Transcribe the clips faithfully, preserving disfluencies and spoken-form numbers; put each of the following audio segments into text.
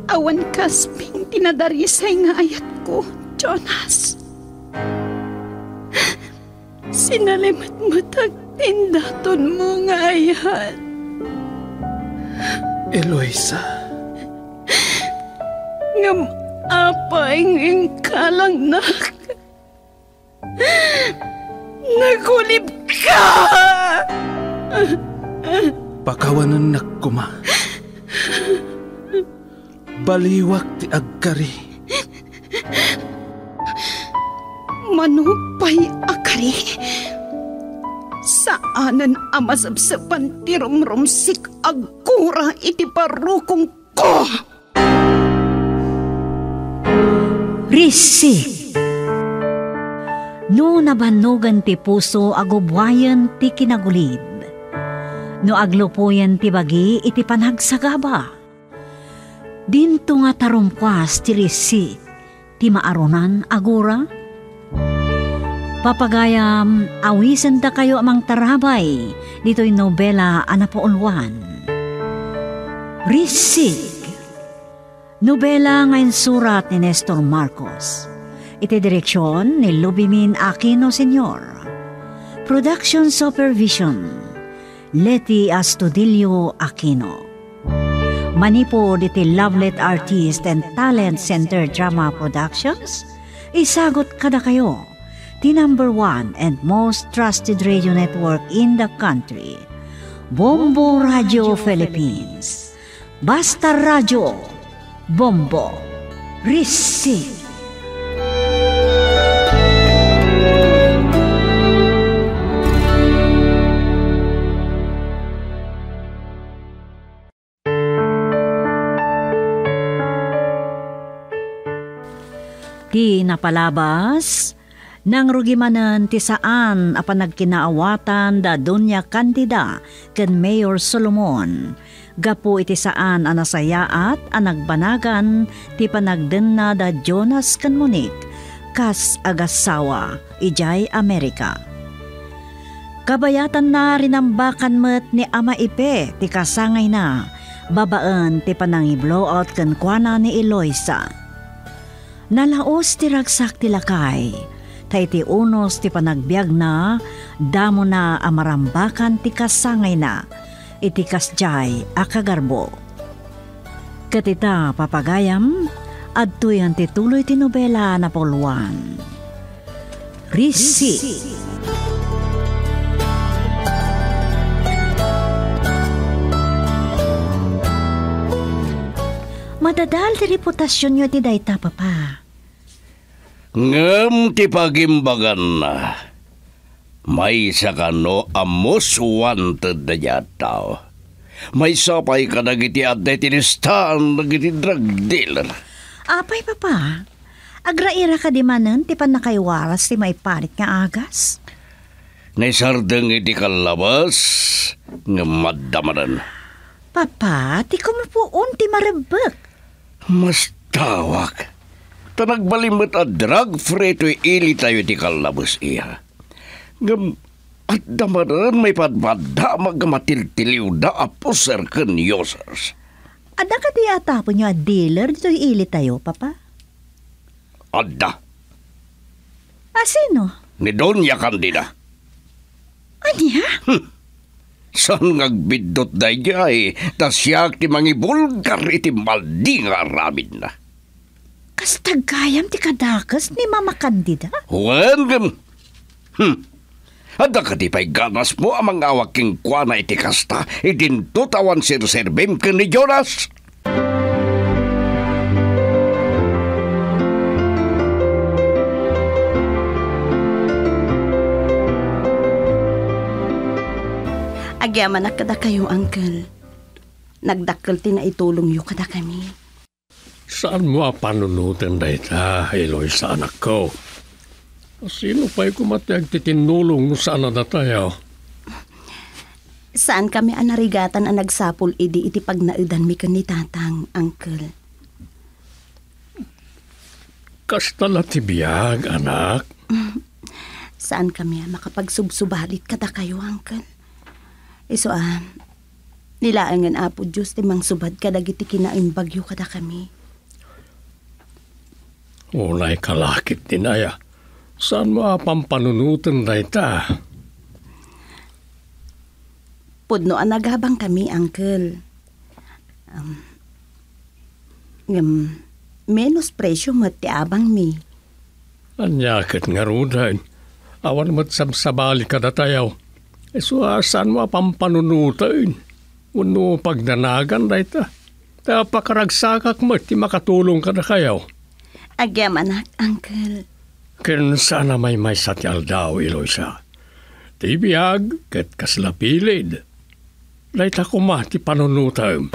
awan kasping tinadarisay nga ayat ko, Jonas. Sinalimat matag tindaton mo nga ayat. Eloisa. Ngam apay ng kalang nak. Nagulib ka! Pakawanan nak kuma. Baliwak ti agkari. Manupay akari. Saanan amasabsapan ti rumrumsik agkura iti parukong ko. Risik. No nabanugan ti puso agubwayan ti kinagulid. No aglupuyan ti bagi iti panagsagaba. Dinto nga tarumkwas ti risik ti maarunan agura. Papagayam, awisan da kayo amang tarabay dito'y nobela anapaulwan. Risik. Nobela ngayon surat ni Nestor Marcos. Iti direksyon ni Lubimin Aquino Senior Production Supervision Leti Astudillo Aquino. Manipod iti Lovelet Artist and Talent Center Drama Productions. Isagot kada kayo the number one and most trusted radio network in the country, Bombo Radio Philippines. Basta Radio, Bombo, Risik. Di napalabas nang rugimanan ti saan apan nagkinaawatan da Doña Candida ken Mayor Solomon. Gapo iti saan anasayaat anagbanagan ti panagdenna da Jonas ken Monique kas agasawa ijay Amerika. Kabayatan na rinambakan met ni Ama Ipe ti kasangay na babaan ti panangiblowout ken kuana ni Eloisa. Nalaos ti ragsak ti lakay, tay ti unos ti panagbiag na, damo na amarambakan ti kasangay na, iti kasjay akagarbo. Katita papagayam, adtoyan ti tuloy ti nobela na puluan. Risik. Madadal ti reputasyon nyo ti dayta, papa. Ngam ti pagimbagan na. May sakano a most wanted na yataw. May sapay ka nagiti at netinistaan nagiti drug dealer. Apay, papa. Agraira ka di manan ti panakaiwaras ti may parit nga agas. Naisardeng iti kalabas nga madamanan. Papa, ti kumupuon ti marebek. Mas tawag. Tanagbalimot a drug-free to'y ili tayo ti kalabas iya. Ngam, at damaran may padbada magamatil-tiliw da apuser ken users. Ada ka di ata po nyo a dealer dito'y ili tayo, papa? Ada. Asino? Ni Doña Candida. Anya? Hmm. San ngagbidot da jay, tas siyak ti mangibulgar iti maldi nga rabid na. Kas tagayam ti kadakas ni Mama Candida? Wen, hmm. Ada ka di pa'y ganas mo amang awaking kwa na iti kasta, idintutawan sir-serbim ka ni Jonas. Agyaman na kada kayo, uncle. Nagdakkel ti na itulong yu kada kami. Saan mo panunutin da ita, Eloisa, anak ko? Sino pa'y kumatag titinulong no saan na tayo? Saan kami anarigatan ang nagsapul idi iti pagnaidan mi ken ni tatang, uncle? Kastala ti biyag, anak. Saan kami makapagsubsubalit kada kayo, uncle? Iso ah, nilaangan apo Diyos timang subad kadagiti kinain bagyo kada kami. Unay kalakit tinaya. Saan mo pampanunutan dayta? Pudno ang nagabang kami, Uncle. Um, ngam, menos presyo mo ti abang mi. Anyakit nga rudain. Awan mo't sabsabali ka na tayo. E so, saan mo pampanunutan? Uno pagnanagan dayta. Ta pakaragsakak mo ti makatulong ka na kayo. Agyam anak, Uncle. Ken sana may may satyal daw, Eloisa. Ti biyag, ket kaslapilid. Dayta ko ma ti panunutan.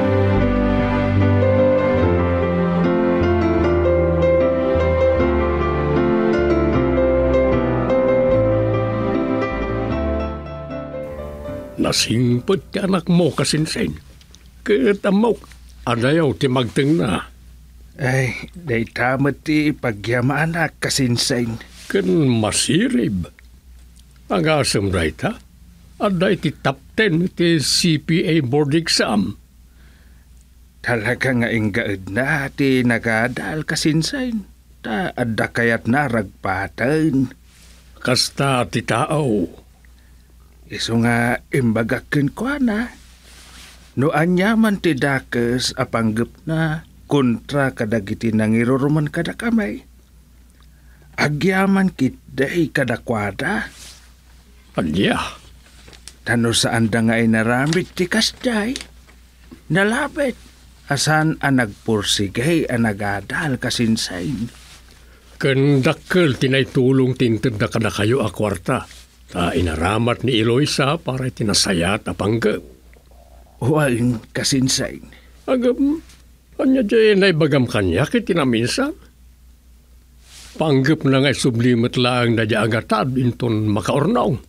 Nasingpot ti anak mo kasinsin. Ket amok, adayaw ti magteng na. Ay, day tamat ti pagyama anak kasinsain. Ken masirib. Ang asam dayta, aday ti top ten ti C P A board exam. Talaga nga inggaed na ti nagadal kasinsain. Ta adda kayat na ragpatan. Kasta ti tao. Iso nga imbagakin ko na. No anyaman ti dakes apanggep na kontra kadagiti nangiruruman kada kamay. Agyaman kitday kada kwada. Anya, Tano saan da nga inaramit ti kasday. Nalapit. Asan ang nagpursigay ang nagadal kasinsain. ken dakkel tinaytulong tinted na kada kayo a kwarta. Ta inaramat ni Eloisa para tinasayat a panggap. Huwain kasinsain. Agam, anya dyan ay bagam kanya kit tinaminsan. Panggap na nga sublimat lang na dya agatad inton makaornaw.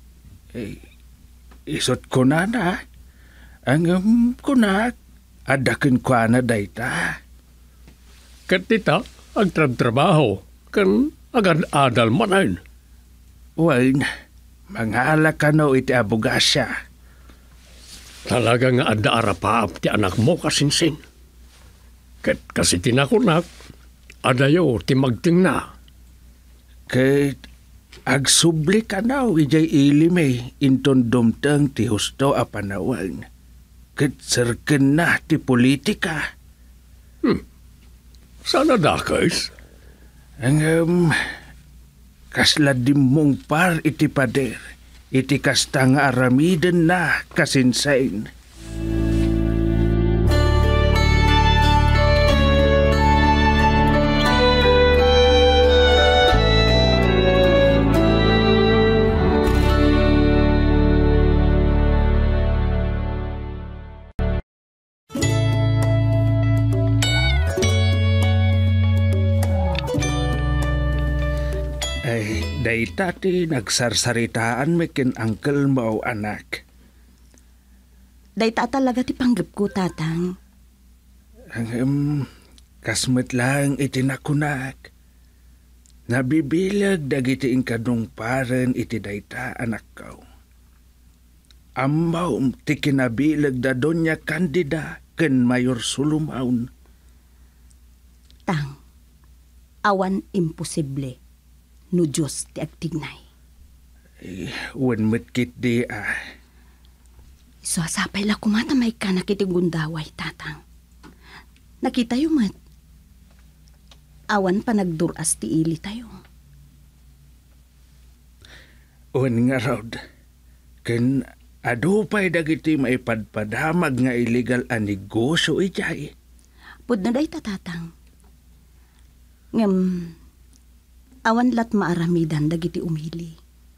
Isot ko na na. Ang um, kunak. Adakin ko na dayta. Katita, agtrab-trabaho, kan agad adal manayin. Huwain. Mangala ka no iti abugasya. Talaga nga adda arapaap ti anak mo kasinsin. Kat kasi tinakunak, adayo ti magting na. Kay agsubli ka na ijay ilimay inton dumtang ti husto a panawang. Kat serken na ti politika. Sana dakais? Ang um, kasladim mong par iti pader. Iti kasta nga aramiden na kasinsain. Ay, day tati nagsarsaritaan mekin uncle mo anak. Dayta talaga ti panggap ko, tatang. Ang um, kasmet lang iti nakunak. Nabibilag dagiti inkadong paren iti dayta anak ko. Amaw ti kinabilag da Doña Candida ken Mayor Sulumaun. Tang, awan imposible. No Diyos ti agtignay. Eh, wen metkit di ah. So asapay la kumatamay ka nakiti gundaway, tatang. Nakita yung mat. Awan pa nagduras ti ili tayo. Wen nga raod. Ken adupay dagiti maipadpadamag nga illegal a negosyo ijay. Pud na day tatang. Ngam, awan lat maaramidan dagiti umili.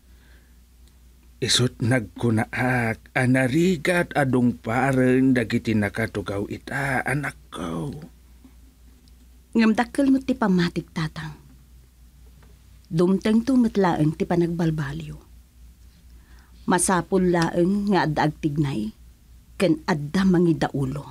Isot nagkunaak anarigat adong paren dagiti nakatugaw ita anak ko. Ngam dakkel mo ti pamatik, tatang. Dumteng tumatlaeng ti panagbalbalyo. Masapul laeng nga adda agtignay ken adda mangidaulo.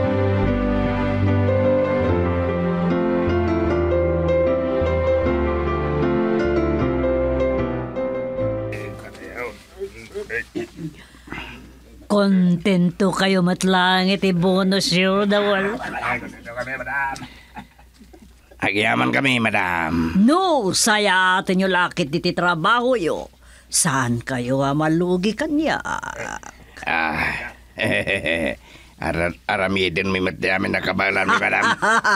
Kontento kayo matlang iti bonus yun dawal. Agyaman kami, madam. No, saya atin yung lakit diti trabaho yo. Saan kayo nga malugi kanya? Ah, Ar aramidin mi matyamin na kabalan mi, madam.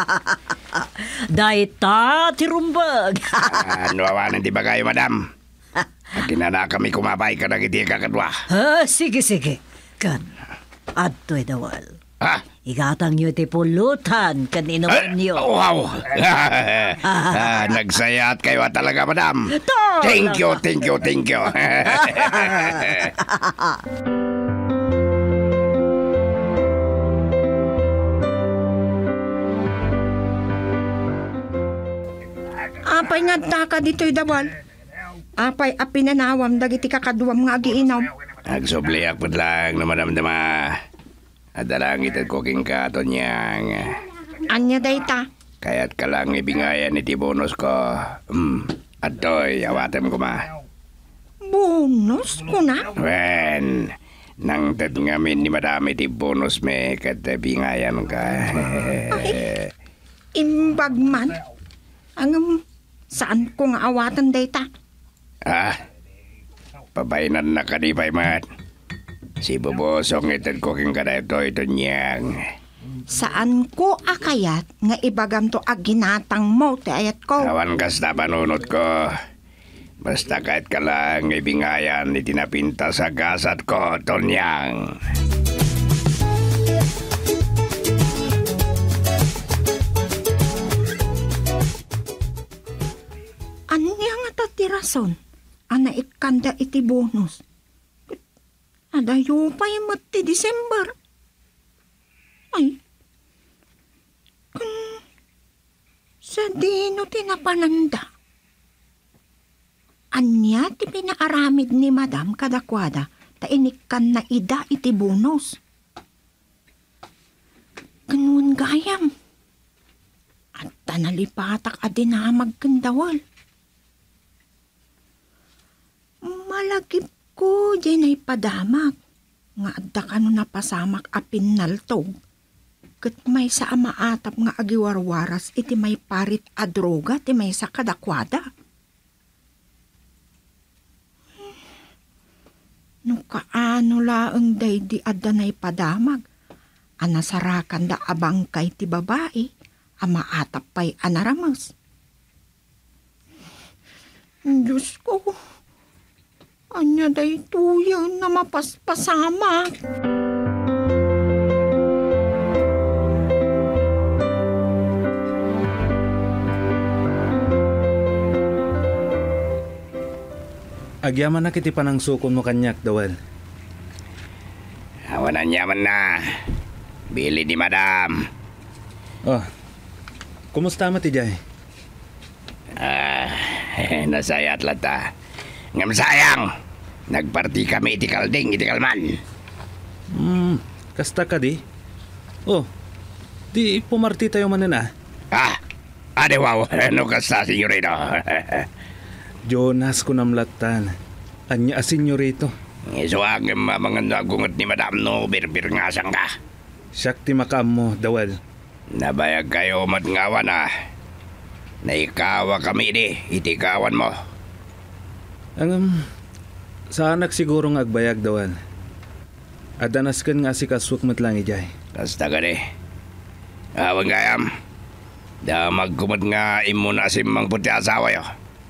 Dayta, tirumbag. Ano awanan di ba kayo, madam? Kinana kami kumabay ka na iti kakadwa. Ah, sige, sige. Kan, adto'y dawal. Ha? Igatang nyo ti pulutan, kan inuman nyo. Oh, wow! ah, nagsayat kayo talaga, madam. Talaga. Thank you, thank you, thank you. Apay nga taka dito'y dawal. Apay apinanawam dagiti kakaduam nga agiinom. Agsubliak po lang na madam-dama. At dalangit ko king katon niyang. Anya dayta. Kaya't ka lang ibingayan iti bonus ko. Hmm. At to'y awatem ko ma. Bonus ko na. Wen, nang tatngamin ni madam iti bonus me kat bingayan ka. Imbag man. Ang um, saan ko nga awatan dayta? Ah, pabainan na kanipay mat. Si Bobosong itan ko king kadaito ito niyang. Saan ko akayat nga ibagam to aginatang mo ti ayat ko? Awan kas na panunot ko. Basta kahit ka lang ibingayan itinapinta sa gasat ko, Tonyang. Anya nga tatirason? Ana ikanda iti bonus. Adayo pa yung ti December. Ay. Kun sa dino tinapananda. Anya ti pinaaramid ni Madam kadakwada ta inikan na ida iti bonus. Ganun gayam. At tanalipatak adinamag kandawal. Malagip ko dyan ay padamak. Nga adda ka no napasamak a pinaltog. Kat may sa amaatap nga agiwarwaras iti may parit a droga ti may sa kadakwada. No kaano laeng day di adda na ipadamag. Anasarakan da abangkay ti babae. Amaatap pa'y anaramas. Diyos ko. Anya day tuyan na mapaspasama. Agyaman na kiti panang sukon mo kanyak, dawal. Awanan yaman na. Bili di madam. Oh, kumusta mo ti Jay? Ah, nasayat lata. Ngam sayang. Nagparti kami iti kalding iti kalman. Hmm, kasta ka di? Oh, di pumarti tayo manin ah. Ah, ade wow. Ano kasta, senyorito? Jonas ko namlatan. Anya a senyorito. Isuag mga nagungot ni madam no birbir nga sang ka. Siyak ti makam mo, dawal. Nabayag kayo matngawan ah. Naikawa kami di, itikawan mo. Ang um, saanak siguro nga agbayag, dawal. Adanas kan nga si kaswak matlang ijay. Basta ka di. Awang gayam. Da magkumad nga imo na simang puti asawa yo.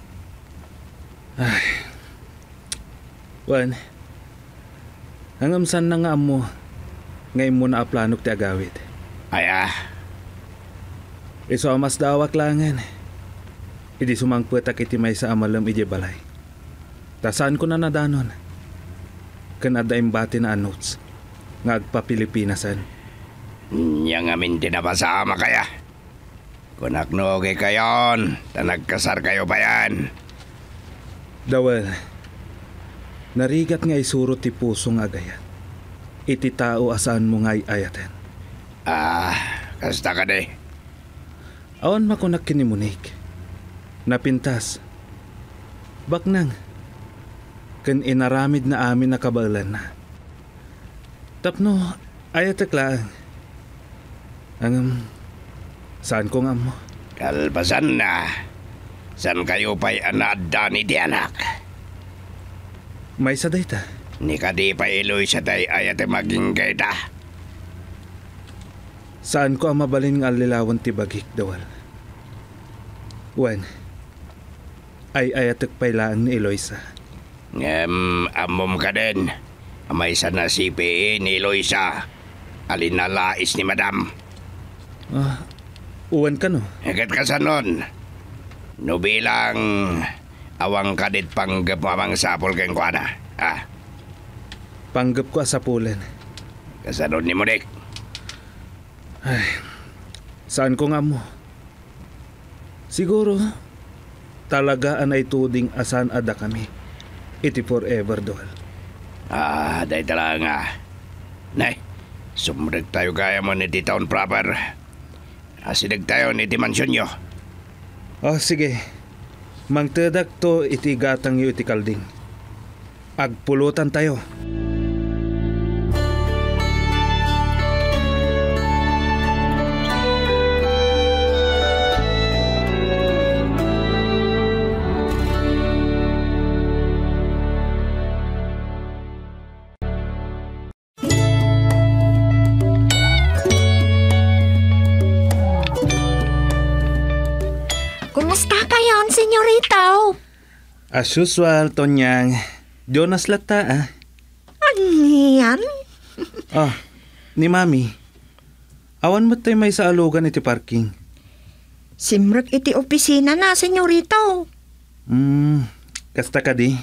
Ay. Wan. Hangam san na nga mo. Ngayon mo na aplanok ti agawid. Ay ah. Iso amas dawak langan. Idi sumangputak iti may sa amalam ije balay. Tasaan ko na nadanon. Kanada imbati na anots. Nga agpa Pilipinasan. Yang amin tinapasama kaya. Kunakno kay kayon. Tanagkasar kayo pa yan. Dawal. Narigat nga isurot ti pusong agayat. Iti tao asaan mo nga ayaten. Ah, kasta ka di. Awan makunak kinimunik. Napintas. Baknang. Kan inaramid na amin na kabalan na. Tapno, ayatek lang. Ang, um, saan ko nga mo? Kalpasan na. San kayo pa'y anada ni di anak? May sa dayta. Ni kadi pa iloy sa day ayat maging gaita. Saan ko ang mabalin nga lilawan ti bagik dawal? Wen, ay ayatek pailaan ni Eloisa. Ngem, amom ka din. May isa na C P A ni Eloisa. Alin na lais ni madam. Ah, uwan ka no? Higit ka sa nun. No bilang awang kadit panggap mamang sapol keng kuana. Ah, Panggap ko asapulan. kasanod ni Monik. Saan ko nga mo? Siguro, talaga anay tuding asan ada kami. Iti forever doal. Ah, day talaga. Nay, sumreg tayo gaya mo ni di town proper. Asidag tayo ni di mansyon nyo. Oh, sige. Mangtedak to iti gatang yu iti kalding. Agpulutan tayo. Kumusta kayon, senyorito? As usual, Tonyang. Jonas lata, ah. Ano yan? Oh, ni Mami. Awan mo tayo may sa alugan iti parking. Simrek iti opisina na, senyorito. Hmm, kasta ka di.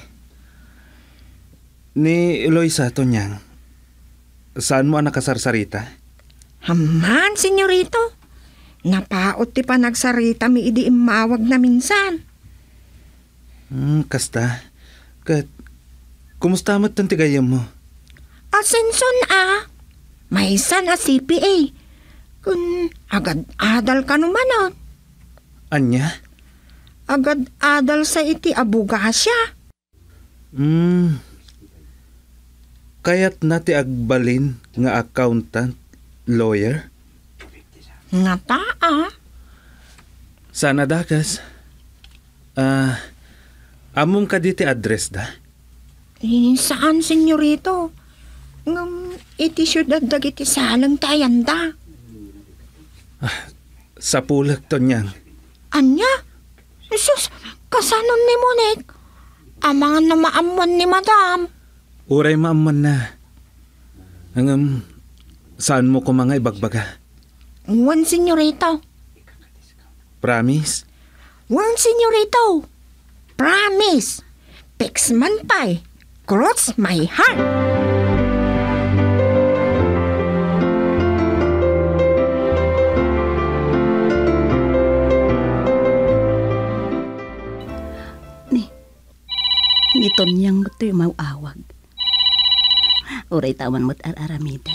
Ni Eloisa, Tonyang. Saan mo ang nakasarsarita? Haman, senyorito. Napaot ti pa nagsarita mi idi imawag na minsan. Hmm, kasta. Kat, kumusta mo't ang tigayam mo? Asenson ah. May isa na C P A. Kun agad adal ka numanon. Anya? Agad adal sa iti abugasya. Hmm. Kaya't nati agbalin nga accountant, lawyer? Nga ta ah. Sana dakas. Ah, amom ka diti address da? Eh, saan, senyorito? Ngam, iti syudad dagiti salang tayanda. Sa pulag, Tonyang. Anya? Sus, kasanon ni Monik? Amangan na maamuan ni madam. Uray maaman na. Hangam, saan mo ko mga ibagbaga? Wan, senyorito. Promise? Wan, senyorito. Promise. Fix man pa'y. Cross my heart. Ni, ni Tonyang mo to yung mauawag. Uray tawan mo't ar-aramida.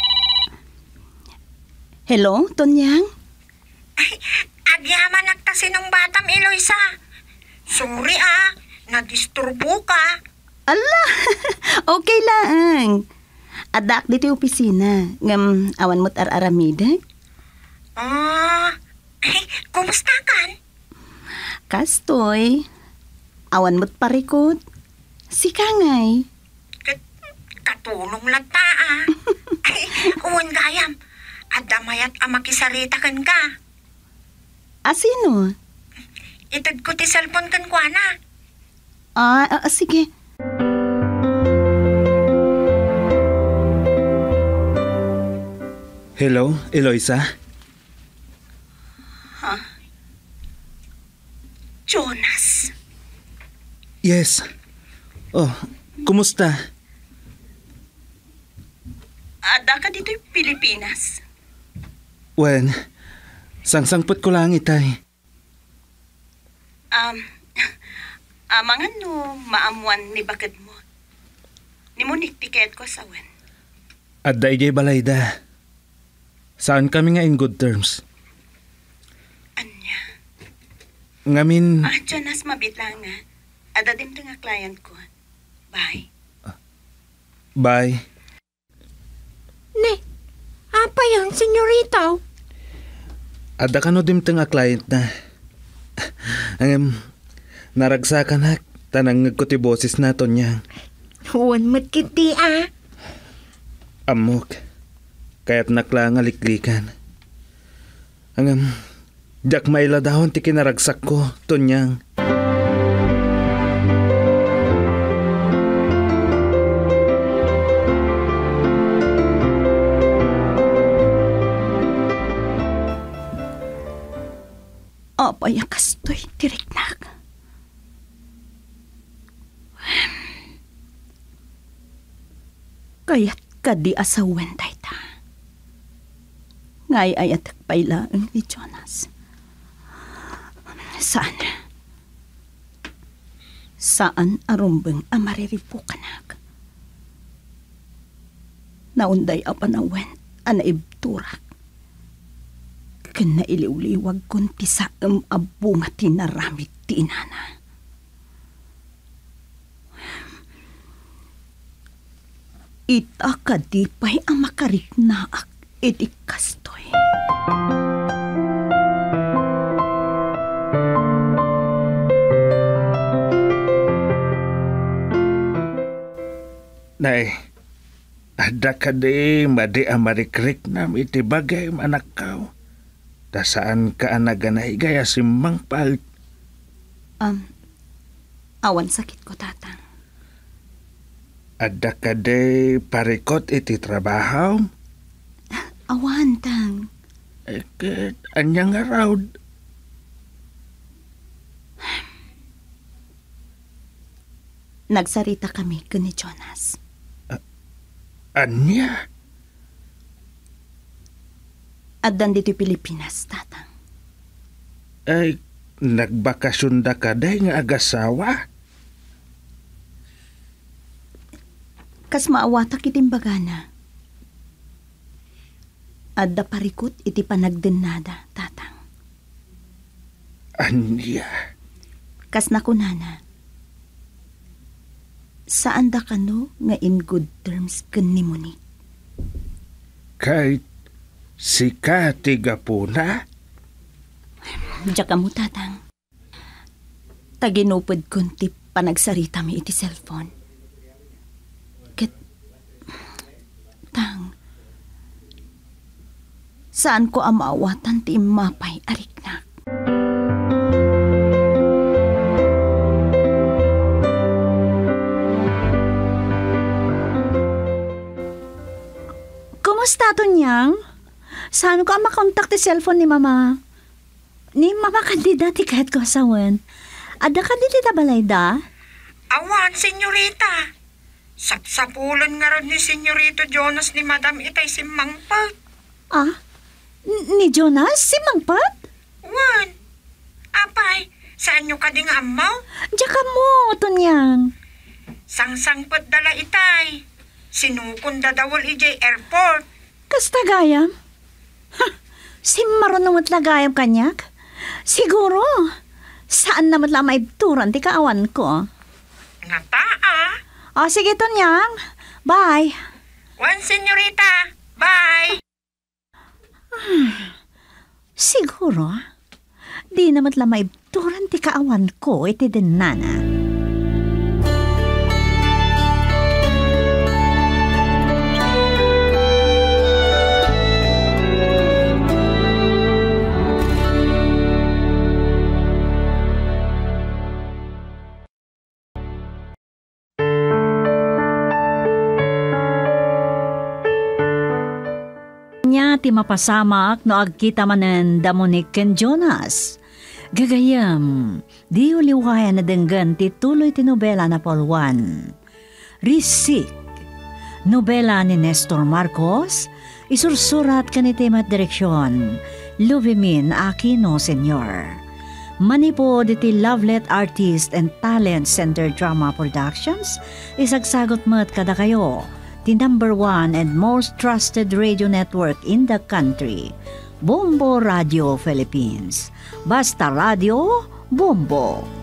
Hello, Tonyang? Agyaman nagtasin ng batam, Eloisa. Sorry ah, nadisturbo ka. Ala, okay lang. Adak dito yung opisina. Ngam, awan mo't ar-aramida. Ah, eh, kumusta kan? Kastoy, awan mo't parikot. Si Kangay. Kat, katulong lang ta ah. Ay, uwan gayam. Adamayat amakisarita kan ka. Asino? Itad ko ti cellphone kan kwa na. Ah, ah, sige. Hello, Eloisa? Jonas. Yes. Oh, kumusta? Ada ka dito yung Pilipinas. Wen, sangsangpot ko lang itay. Um, amangan no maamuan ni bakad mo. Ni mo tiket ko sa wen. At daigay balayda. Saan kami nga in good terms? Anya. Ngamin, Ah, Jonas, mabitlang nga. Ada din to nga client ko. Bye. bye. Ne, apa yan, senyorito? Ada ka no dimteng a client na. Ang naragsakan hak, tanang ngagkuti boses naton niya. Huwan mo't kiti ah. Amok, kaya't naklang aliklikan. Ang jak maila dahon ti kinaragsak ko, tonyang. Apay kastoy, tiriknak. Kaya't kadi asawen tayta. Ngay ayat pailaang ni Jonas. Saan? Saan arumbeng amariripo kanak? Naunday apanawen anaibturak. Kana iliwliwag kun ti saem abu nga tinaramid ti inana. Ita kadipay ang makariknaak iti kastoy. Nay, ada ka di madi amarikrik nam iti bagay manakaw. Ta saan ka anaganay gaya simbang palit. Um, awan sakit ko, tatang. Ada ka di parikot iti trabaho? Awan, tang. Eket, anyang araw. Nagsarita kami kani Jonas. Anya? Addan dito Pilipinas, tatang. Ay, nagbakasyon da ka day nga agasawa? Kas maawata kitimbagana. Adda parikot iti panagdenada, tatang. Anya? Kas nakunana. Saan da kano nga in good terms ken ni Monique? Kahit si Kati Gapuna? Diya ka mo, tatang. Taginupod kunti panagsarita mi iti cellphone. Ket, tang, saan ko amaawatan ti mapay ariknak? Kumusta to niyang? Saan ko ang makontak ti cellphone ni mama? Ni mama kandida ti kahit ko asawan. Ada ka di ta balay da? Awan, senyorita. Sapsapulan nga rin ni senyorito Jonas ni Madam Itay si Mangpat. Ah? N- ni Jonas? Si Mangpat? Wan. Apay, saan nyo ka ding amaw? Diya ka mo, to niyang. Sangsangpat dala itay. Sinukon da dawal ijay airport. Kasta gayam? Ha, si marunong at lagayam kanyak? Siguro, saan naman lang maibturan ti kaawan ko? Nga taa. O sige to niyang, bye. Wan, senyorita. Bye. Siguro, di naman lang maibturan ti kaawan ko iti din nana. Nya ti mapasamak no agkita manen da Monique ken Jonas. Gagayam, di uliwayan na denggan ti tuloy ti nobela na polwan. Risik, nobela ni Nestor Marcos, isursurat kanitimat direksyon, Luvimin Aquino Senior. Manipo diti Lovelet Artist and Talent Center Drama Productions, isagsagot mat kada kayo, the number one and most trusted radio network in the country, Bombo Radio Philippines. Basta Radio, Bombo.